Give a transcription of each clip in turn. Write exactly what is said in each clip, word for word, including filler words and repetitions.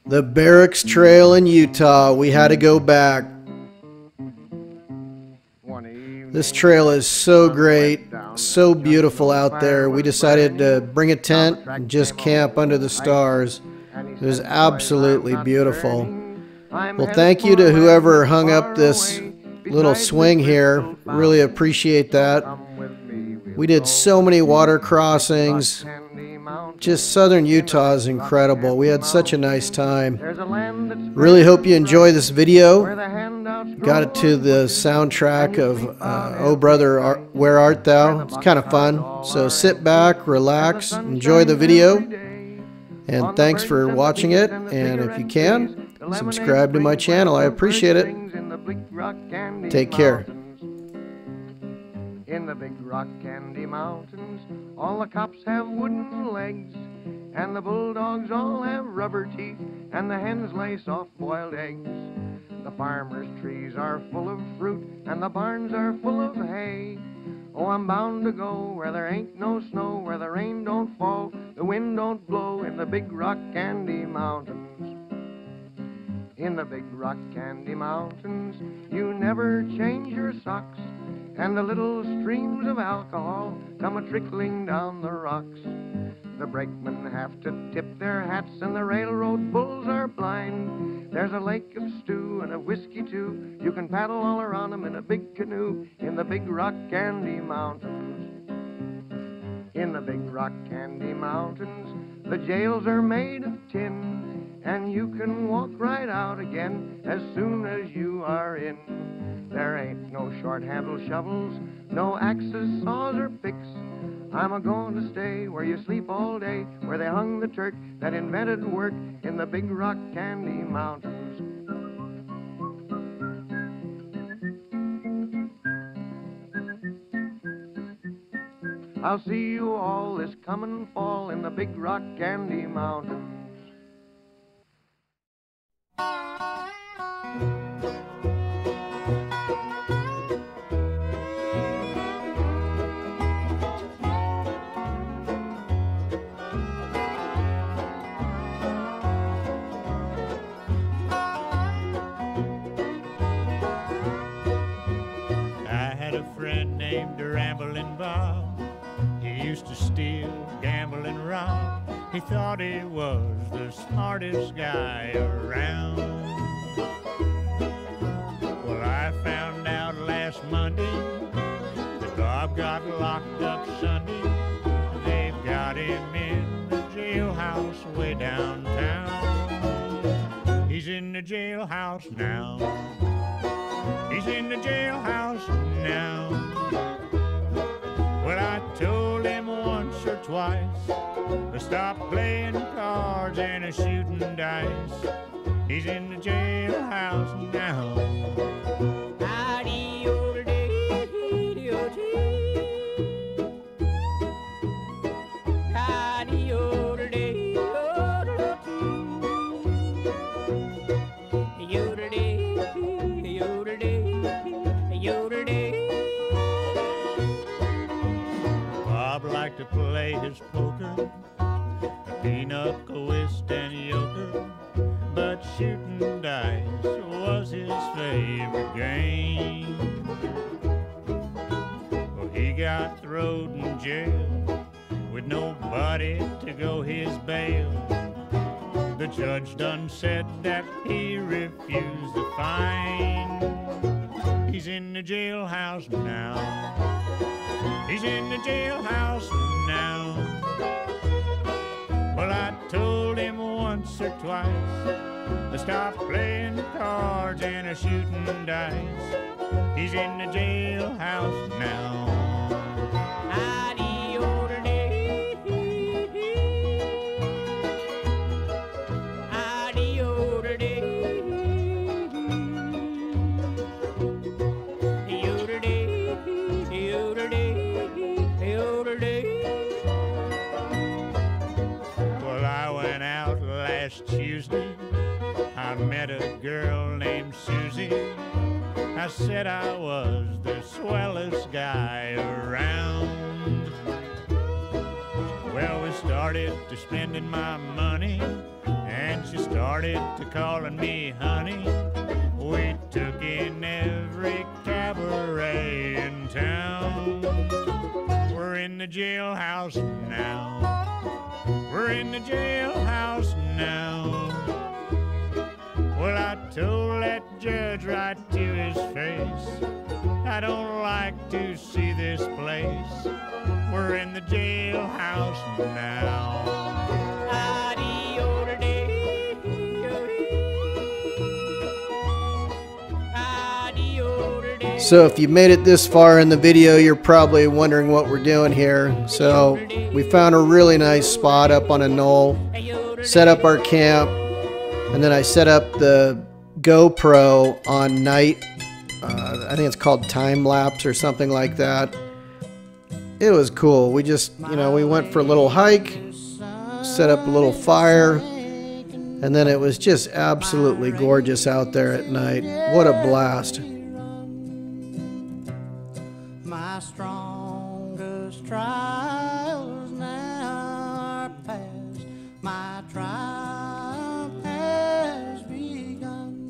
The Barracks Trail in Utah. We had to go back. This trail is so great, so beautiful out there. We decided to bring a tent and just camp under the stars. It was absolutely beautiful. Well, thank you to whoever hung up this little swing here. Really appreciate that. We did so many water crossings. Just southern Utah is incredible. We had such a nice time. Really hope you enjoy this video. Got it to the soundtrack of uh, Oh Brother, Where Art Thou? It's kind of fun. So sit back, relax, enjoy the video. And thanks for watching it. And if you can, subscribe to my channel. I appreciate it. Take care. In the big rock candy mountains, all the cops have wooden legs, and the bulldogs all have rubber teeth, and the hens lay soft-boiled eggs. The farmers' trees are full of fruit, and the barns are full of hay. Oh, I'm bound to go where there ain't no snow, where the rain don't fall, the wind don't blow, in the big rock candy mountains. In the big rock candy mountains, you never change your socks, and the little streams of alcohol come a-trickling down the rocks. The brakemen have to tip their hats, and the railroad bulls are blind. There's a lake of stew and of whiskey too. You can paddle all around them in a big canoe in the big rock candy mountains. In the big rock candy mountains, the jails are made of tin, and you can walk right out again as soon as you are in. There ain't no short-handled shovels, no axes, saws, or picks. I'm a-going to stay where you sleep all day, where they hung the Turk that invented work in the big rock candy mountains. I'll see you all this coming fall in the big rock candy mountains. Named Ramblin' Bob. He used to steal, gamble, and rob. He thought he was the smartest guy around. Well, I found out last Monday that Bob got locked up Sunday. They've got him in the jailhouse way downtown. He's in the jailhouse now. He's in the jailhouse now. Well, I told him once or twice to stop playing cards and a shooting dice. He's in the jailhouse now. Like to play his poker, pinochle, whist, and euchre, but shooting dice was his favorite game. Well, he got thrown in jail with nobody to go his bail. The judge done said that he refused the fine. He's in the jailhouse now. He's in the jailhouse now. Well, I told him once or twice to stop playing cards and a shooting dice. He's in the jailhouse now. Tuesday, I met a girl named Susie. I said I was the swellest guy around. Well, we started to spending my money, and she started to calling me honey. We took in every cabaret in town. We're in the jailhouse now. We're in the jailhouse now. Well, I told that judge right to his face, I don't like to see this place. We're in the jailhouse now. So if you made it this far in the video, you're probably wondering what we're doing here. So we found a really nice spot up on a knoll, set up our camp, and then I set up the GoPro on night. Uh, I think it's called time lapse or something like that. It was cool. We just, you know, we went for a little hike, set up a little fire, and then it was just absolutely gorgeous out there at night. What a blast. My strongest trials now are past. My triumph has begun.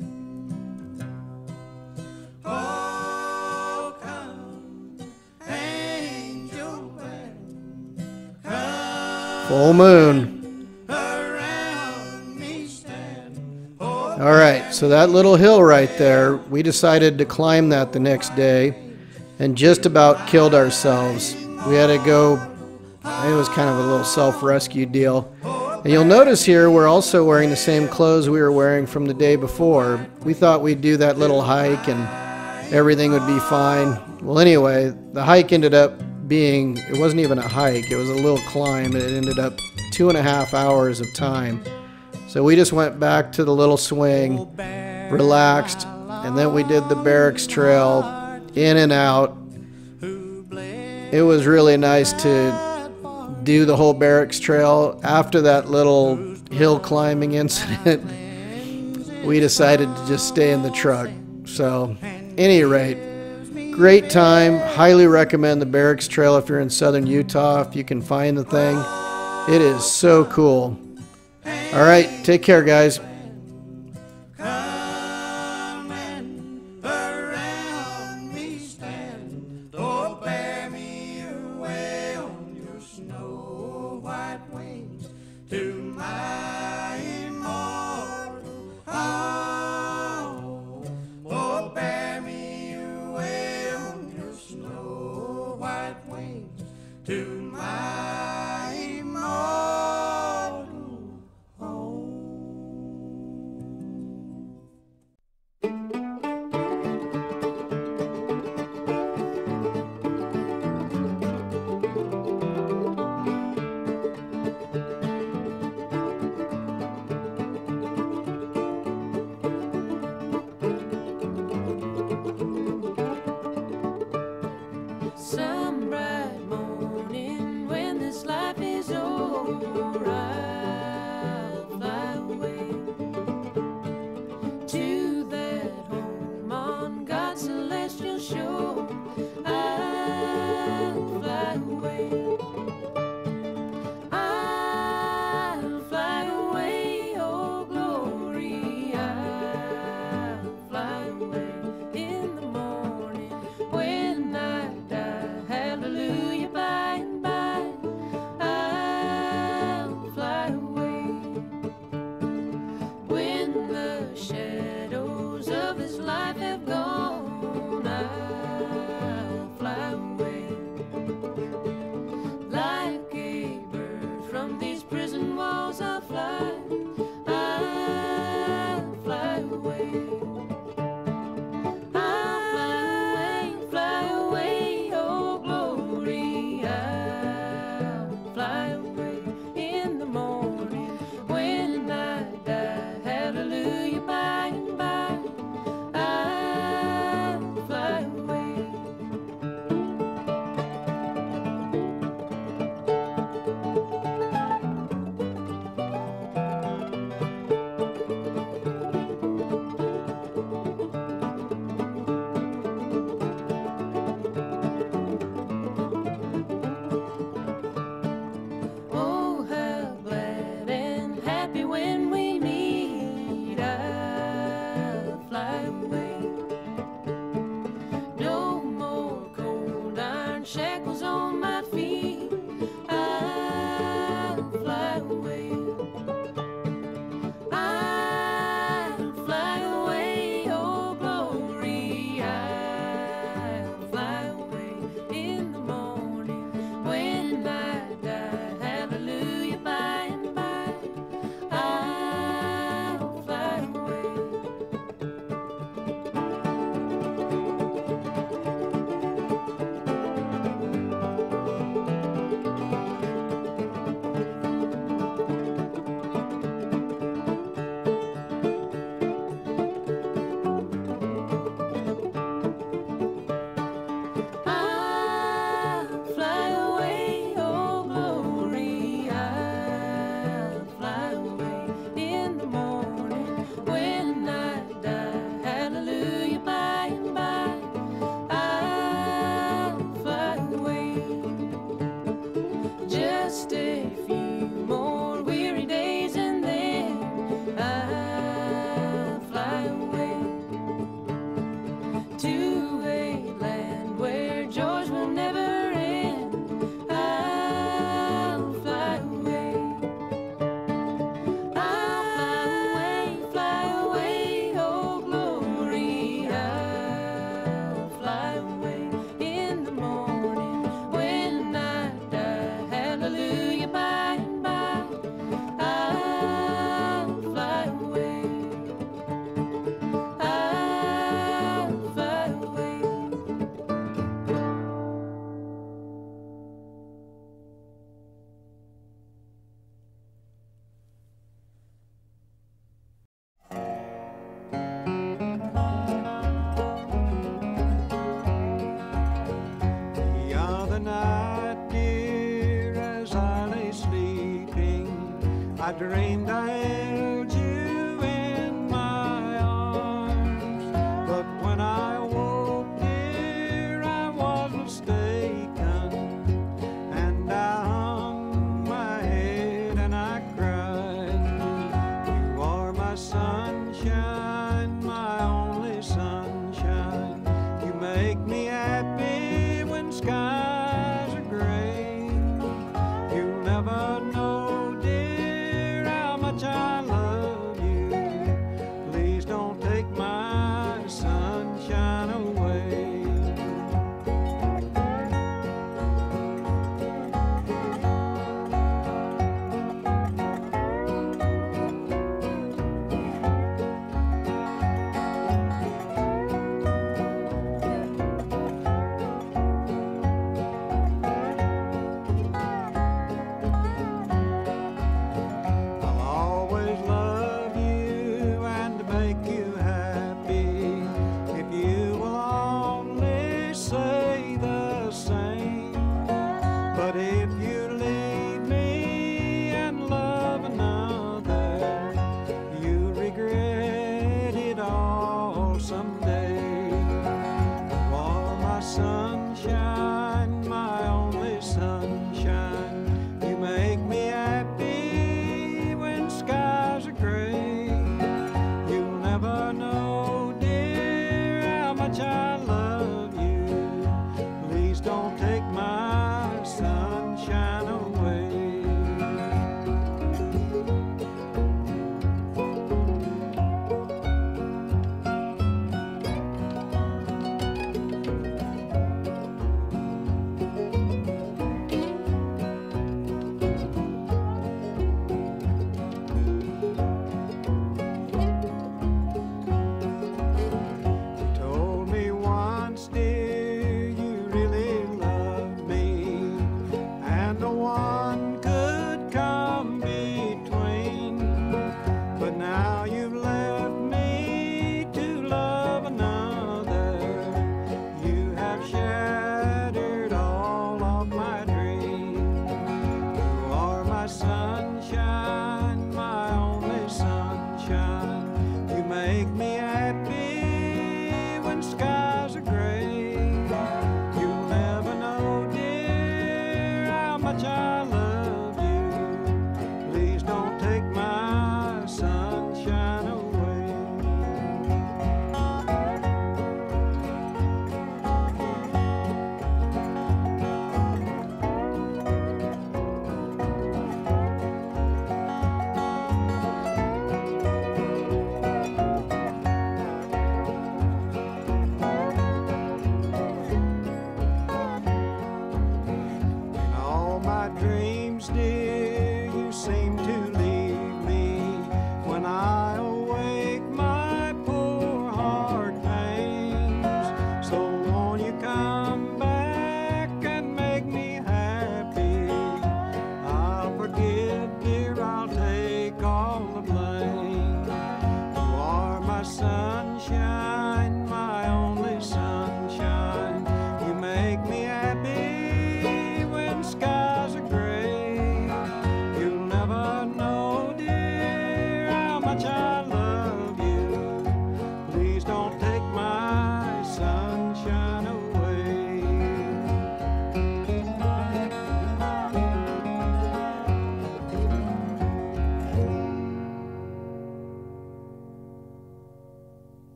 Oh, come, angel band, come Full moon. around me stand. Oh, All right, so that little hill right there, we decided to climb that the next day and just about killed ourselves. We had to go, it was kind of a little self-rescue deal. And you'll notice here we're also wearing the same clothes we were wearing from the day before. We thought we'd do that little hike and everything would be fine. Well, anyway, the hike ended up being, it wasn't even a hike, it was a little climb, and it ended up two and a half hours of time. So we just went back to the little swing, relaxed, and then we did the Barracks Trail, in and out. It was really nice to do the whole Barracks Trail. After that little hill climbing incident, we decided to just stay in the truck. So, any rate, great time. Highly recommend the Barracks Trail if you're in southern Utah, if you can find the thing. It is so cool. All right, take care, guys. I dreamed I held you in my arms, but when I woke, dear, I was mistaken, and I hung my head and I cried. You are my sunshine, my only sunshine. You make me happy when skies are gray. You'll never know, dear, how much I love you. Please don't take my sunshine away.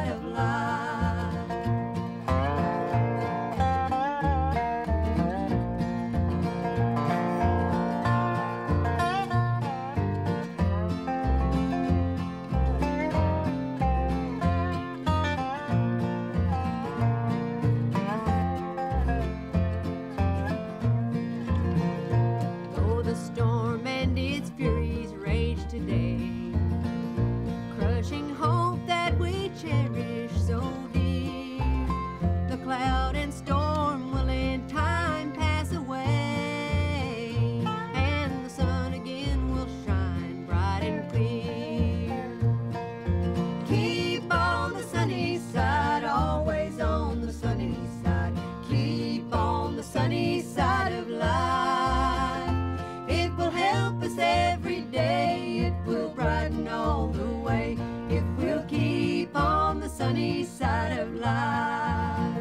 of life. Though the storm and its furies rage today, crushing hope that we cherish so dear, the cloud and storm will in time pass away, and the sun again will shine bright and clear. Keep on the sunny side, always on the sunny side. Keep on the sunny side of life. It will help us every day, it will brighten all the way, if we'll keep on the sunny side of life.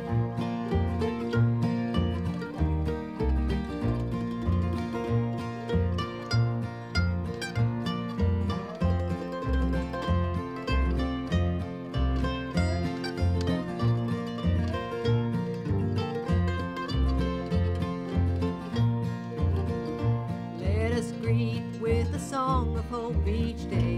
Let us greet with a song of hope each day